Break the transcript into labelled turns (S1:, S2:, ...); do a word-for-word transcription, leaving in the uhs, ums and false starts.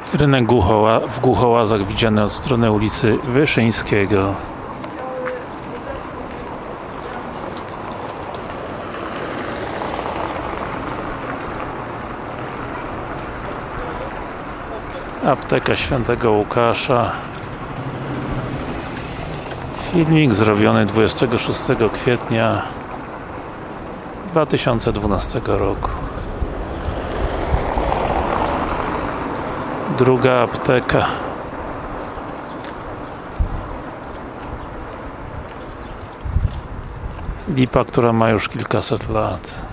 S1: Rynek Głuchoła, w Głuchołazach widziany od strony ulicy Wyszyńskiego. Apteka Świętego Łukasza. Filmik zrobiony dwudziestego szóstego kwietnia dwa tysiące dwunastego roku. Druga apteka. Lipa, która ma już kilkaset lat.